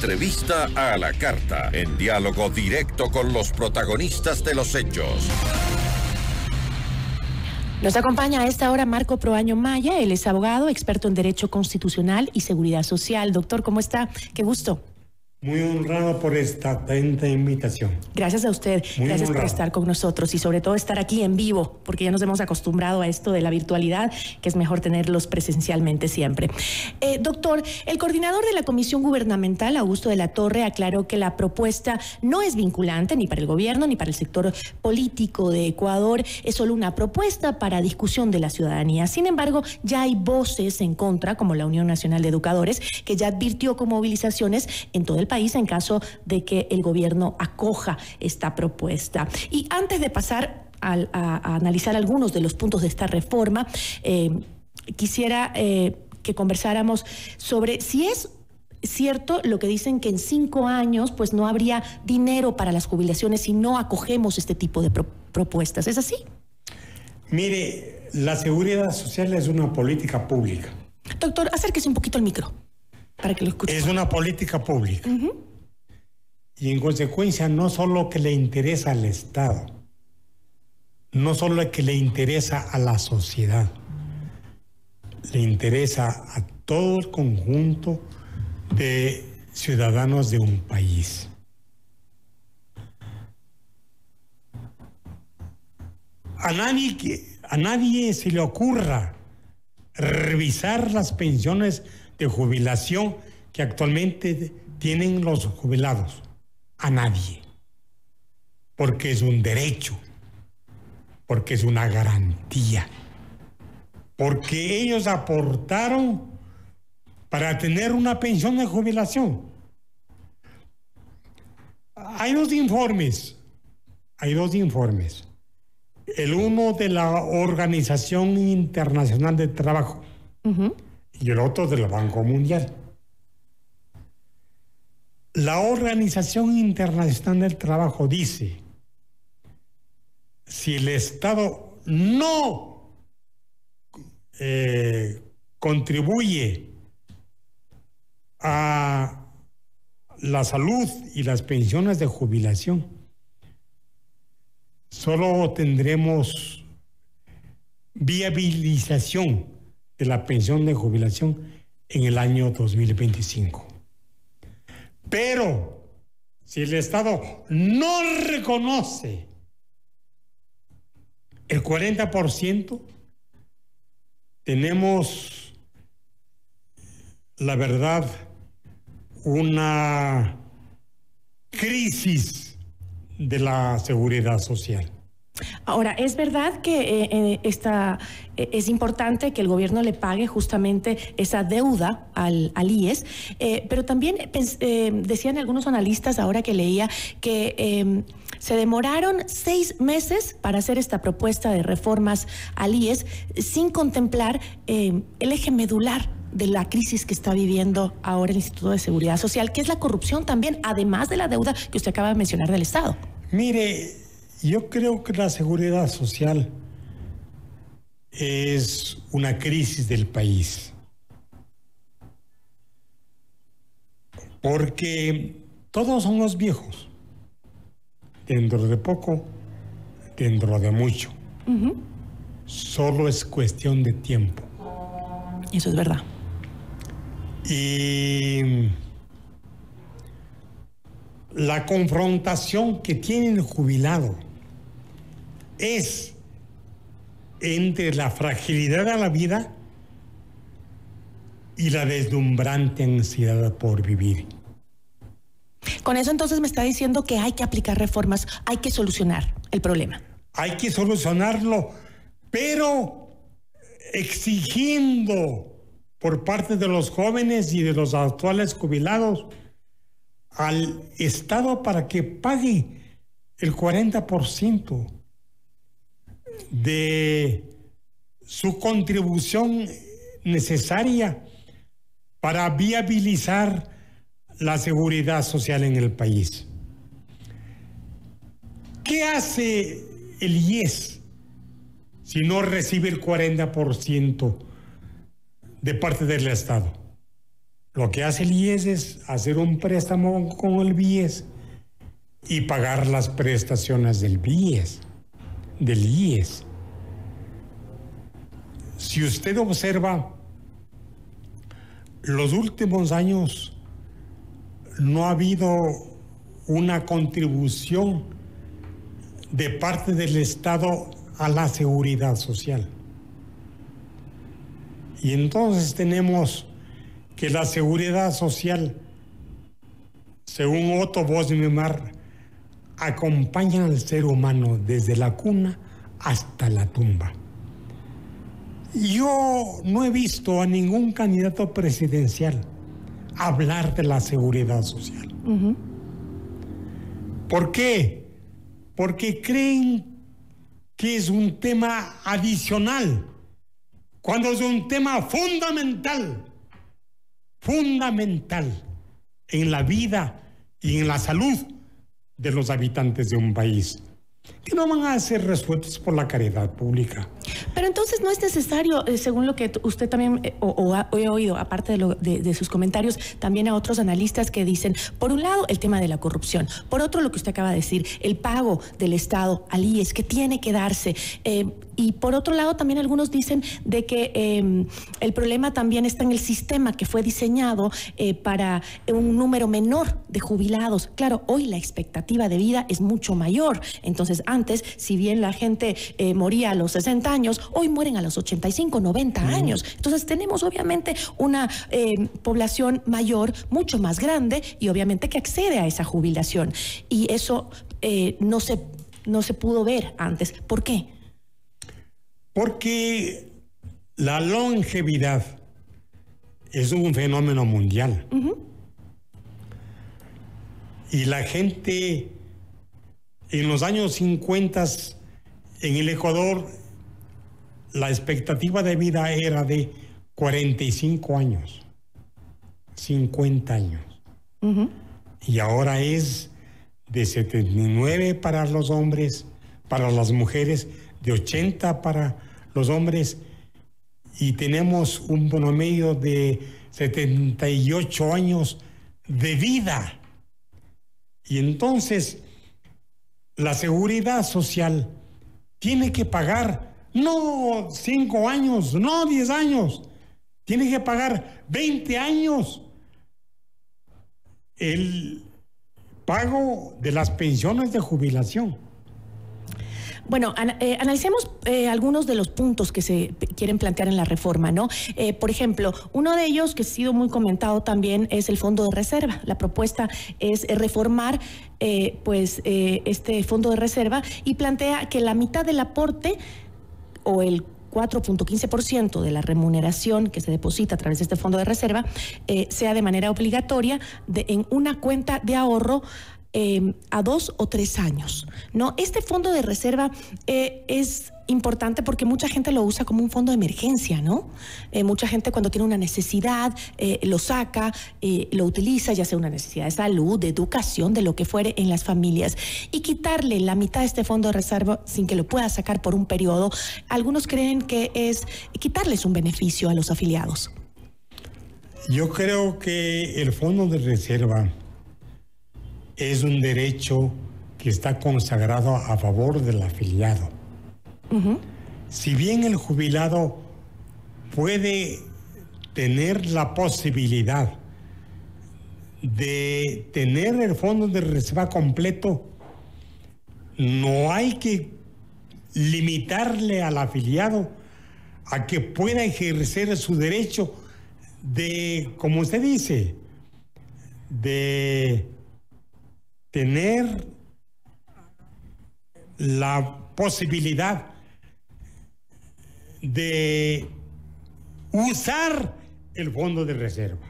Entrevista a la carta, en diálogo directo con los protagonistas de los hechos. Nos acompaña a esta hora Marco Proaño Maya. Él es abogado, experto en Derecho Constitucional y Seguridad Social. Doctor, ¿cómo está? Qué gusto. Muy honrado por esta atenta invitación. Gracias a usted. Gracias por estar con nosotros y sobre todo estar aquí en vivo, porque ya nos hemos acostumbrado a esto de la virtualidad, que es mejor tenerlos presencialmente siempre. Doctor, el coordinador de la Comisión Gubernamental, Augusto de la Torre, aclaró que la propuesta no es vinculante ni para el gobierno ni para el sector político de Ecuador. Es solo una propuesta para discusión de la ciudadanía. Sin embargo, ya hay voces en contra, como la Unión Nacional de Educadores, que ya advirtió con movilizaciones en todo el país en caso de que el gobierno acoja esta propuesta. Y antes de pasar a analizar algunos de los puntos de esta reforma, quisiera que conversáramos sobre si es cierto lo que dicen que en 5 años pues no habría dinero para las jubilaciones si no acogemos este tipo de propuestas. ¿Es así? Mire, la seguridad social es una política pública. Doctor, acérquese un poquito al micro para que lo escuche. Es una política pública. Y en consecuencia no solo que le interesa al Estado, no solo que le interesa a la sociedad, le interesa a todo el conjunto de ciudadanos de un país. A nadie se le ocurra revisar las pensiones de jubilación que actualmente tienen los jubilados. A nadie. Porque es un derecho. Porque es una garantía. Porque ellos aportaron para tener una pensión de jubilación. Hay dos informes. El uno de la Organización Internacional del Trabajo. Y el otro del Banco Mundial. La Organización Internacional del Trabajo dice, si el Estado no contribuye a la salud y las pensiones de jubilación, solo tendremos viabilización de la pensión de jubilación en el año 2025. Pero si el Estado no reconoce el 40%, tenemos, la verdad, una crisis de la seguridad social. Ahora, es verdad que es importante que el gobierno le pague justamente esa deuda al IES, pero también decían algunos analistas, ahora que leía, que se demoraron 6 meses para hacer esta propuesta de reformas al IES sin contemplar el eje medular de la crisis que está viviendo ahora el Instituto de Seguridad Social, que es la corrupción también, además de la deuda que usted acaba de mencionar del Estado. Mire, yo creo que la seguridad social es una crisis del país. Porque todos somos viejos. Dentro de poco, dentro de mucho. Solo es cuestión de tiempo. Eso es verdad. Y la confrontación que tiene el jubilado es entre la fragilidad de la vida y la deslumbrante ansiedad por vivir. Con eso entonces me está diciendo que hay que aplicar reformas, hay que solucionar el problema. Hay que solucionarlo, pero exigiendo por parte de los jóvenes y de los actuales jubilados al Estado para que pague el 40% de su contribución necesaria para viabilizar la seguridad social en el país. ¿Qué hace el IES si no recibe el 40% de parte del Estado? Lo que hace el IES es hacer un préstamo con el BIES y pagar las prestaciones del BIES, del IES. Si usted observa, los últimos años no ha habido una contribución de parte del Estado a la seguridad social. Y entonces tenemos que la seguridad social, según Otto Bosmemar, acompaña al ser humano desde la cuna hasta la tumba. Yo no he visto a ningún candidato presidencial hablar de la seguridad social. Uh-huh. ¿Por qué? Porque creen que es un tema adicional, cuando es un tema fundamental en la vida y en la salud de los habitantes de un país, que no van a ser resueltos por la caridad pública. Pero entonces no es necesario, según lo que usted también he oído, aparte de sus comentarios, también a otros analistas que dicen, por un lado, el tema de la corrupción, por otro, lo que usted acaba de decir, el pago del Estado al IES, que tiene que darse, y por otro lado, también algunos dicen de que el problema también está en el sistema que fue diseñado para un número menor de jubilados. Claro, hoy la expectativa de vida es mucho mayor. Entonces, antes, si bien la gente moría a los 60 años, hoy mueren a los 85, 90 años. Entonces, tenemos obviamente una población mayor, mucho más grande, y obviamente que accede a esa jubilación. Y eso no se pudo ver antes. ¿Por qué? Porque la longevidad es un fenómeno mundial. Uh-huh. Y la gente en los años 50 en el Ecuador, la expectativa de vida era de 45 años, 50 años. Uh-huh. Y ahora es de 79 para los hombres, para las mujeres, de 80 para los hombres, y tenemos un promedio de 78 años de vida. Y entonces la seguridad social tiene que pagar no 5 años, no 10 años, tiene que pagar 20 años el pago de las pensiones de jubilación. Bueno, analicemos algunos de los puntos que se quieren plantear en la reforma, ¿no? Por ejemplo, uno de ellos que ha sido muy comentado también es el fondo de reserva. La propuesta es reformar este fondo de reserva y plantea que la mitad del aporte o el 4.15% de la remuneración que se deposita a través de este fondo de reserva sea de manera obligatoria en una cuenta de ahorro a 2 o 3 años, ¿no? Este fondo de reserva es importante porque mucha gente lo usa como un fondo de emergencia, ¿no? Mucha gente cuando tiene una necesidad lo saca, lo utiliza, ya sea una necesidad de salud, de educación, de lo que fuere en las familias. Y quitarle la mitad de este fondo de reserva sin que lo pueda sacar por un periodo, algunos creen que es quitarles un beneficio a los afiliados. Yo creo que el fondo de reserva es un derecho que está consagrado a favor del afiliado. Uh-huh. Si bien el jubilado puede tener la posibilidad de tener el fondo de reserva completo, no hay que limitarle al afiliado a que pueda ejercer su derecho de, como usted dice, de tener la posibilidad de usar el fondo de reserva.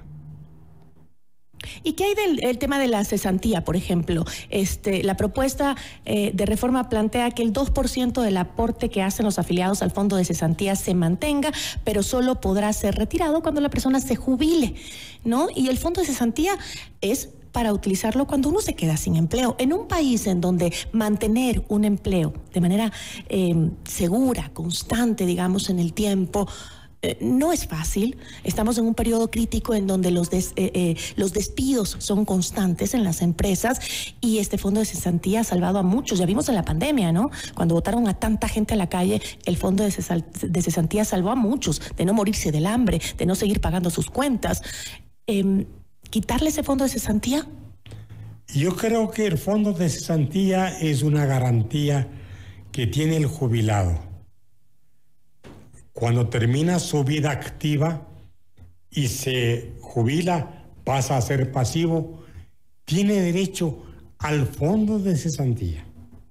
¿Y qué hay del tema de la cesantía, por ejemplo? La propuesta de reforma plantea que el 2% del aporte que hacen los afiliados al fondo de cesantía se mantenga, pero solo podrá ser retirado cuando la persona se jubile, ¿no? Y el fondo de cesantía es para utilizarlo cuando uno se queda sin empleo. En un país en donde mantener un empleo de manera segura, constante, digamos, en el tiempo, No es fácil. Estamos en un periodo crítico en donde los despidos son constantes en las empresas y este fondo de cesantía ha salvado a muchos. Ya vimos en la pandemia, ¿no? Cuando botaron a tanta gente a la calle, el fondo de cesantía salvó a muchos de no morirse del hambre, de no seguir pagando sus cuentas. ¿Quitarle ese fondo de cesantía? Yo creo que el fondo de cesantía es una garantía que tiene el jubilado. Cuando termina su vida activa y se jubila, pasa a ser pasivo, tiene derecho al fondo de cesantía.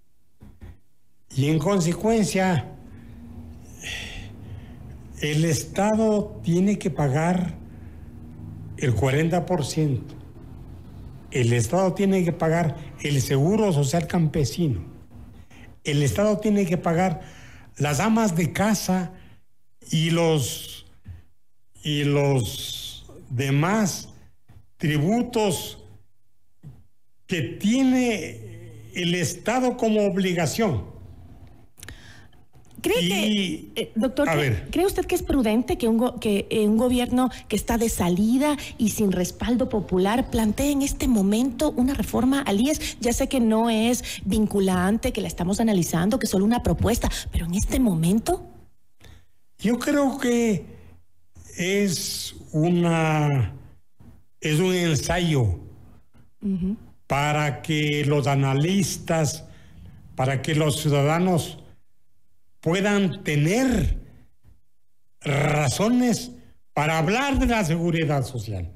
Y en consecuencia, el Estado tiene que pagar el 40%. El Estado tiene que pagar el seguro social campesino. El Estado tiene que pagar las amas de casa y los demás tributos que tiene el Estado como obligación. Doctor, ¿cree usted que es prudente que un gobierno que está de salida y sin respaldo popular plantee en este momento una reforma al IES? Ya sé que no es vinculante, que la estamos analizando, que es solo una propuesta, pero en este momento... Yo creo que es un ensayo para que los analistas, para que los ciudadanos puedan tener razones para hablar de la seguridad social.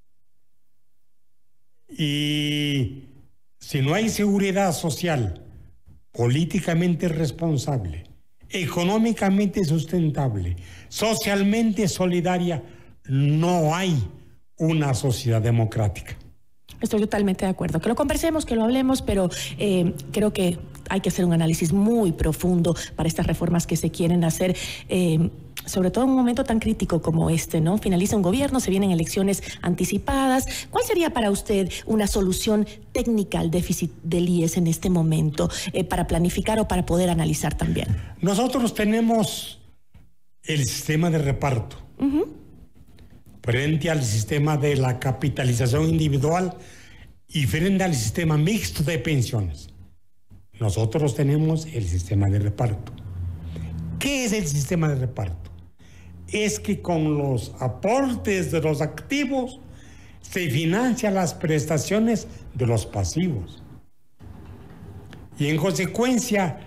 Y si no hay seguridad social políticamente responsable, económicamente sustentable, socialmente solidaria, no hay una sociedad democrática. Estoy totalmente de acuerdo. Que lo conversemos, que lo hablemos, pero creo que hay que hacer un análisis muy profundo para estas reformas que se quieren hacer, sobre todo en un momento tan crítico como este, ¿no? Finaliza un gobierno, se vienen elecciones anticipadas. ¿Cuál sería para usted una solución técnica al déficit del IES en este momento, para planificar o para poder analizar también? Nosotros tenemos el sistema de reparto. Frente al sistema de la capitalización individual y frente al sistema mixto de pensiones. Nosotros tenemos el sistema de reparto. ¿Qué es el sistema de reparto? Es que con los aportes de los activos se financian las prestaciones de los pasivos. Y en consecuencia,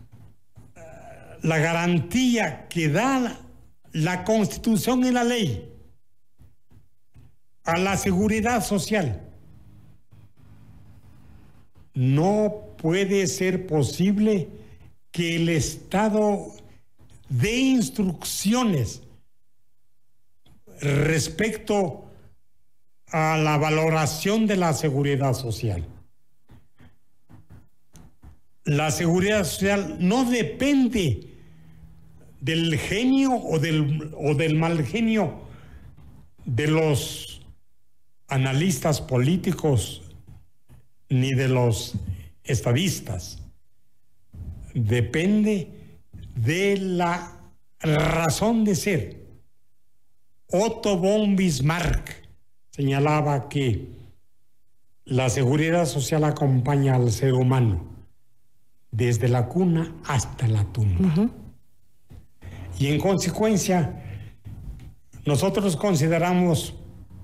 la garantía que da la Constitución y la ley a la seguridad social, no puede ser posible que el Estado dé instrucciones respecto a la valoración de la seguridad social. La seguridad social no depende del genio o del mal genio de los analistas políticos ni de los estadistas. Depende de la razón de ser. Otto von Bismarck señalaba que la seguridad social acompaña al ser humano desde la cuna hasta la tumba. Y en consecuencia, nosotros consideramos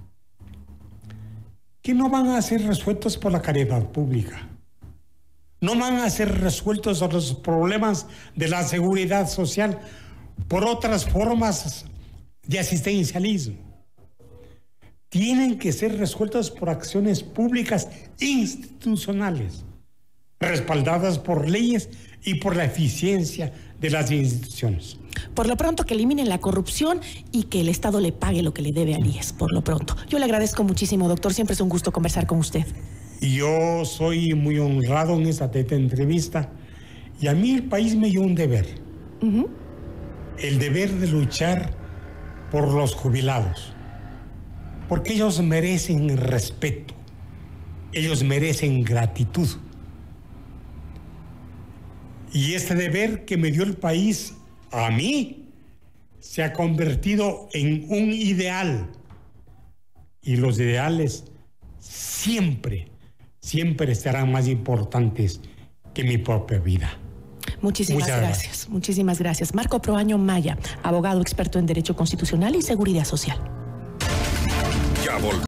que no van a ser resueltos por la caridad pública. No van a ser resueltos los problemas de la seguridad social por otras formas de asistencialismo. Tienen que ser resueltos por acciones públicas institucionales, respaldadas por leyes y por la eficiencia de las instituciones. Por lo pronto, que eliminen la corrupción y que el Estado le pague lo que le debe al IES, por lo pronto. Yo le agradezco muchísimo, doctor. Siempre es un gusto conversar con usted. Yo soy muy honrado en esta entrevista y a mí el país me dio un deber. El deber de luchar por los jubilados. Porque ellos merecen respeto. Ellos merecen gratitud. Y este deber que me dio el país a mí, se ha convertido en un ideal. Y los ideales siempre serán más importantes que mi propia vida. Muchísimas gracias. Muchísimas gracias. Marco Proaño Maya, abogado experto en Derecho Constitucional y Seguridad Social. Ya volvemos.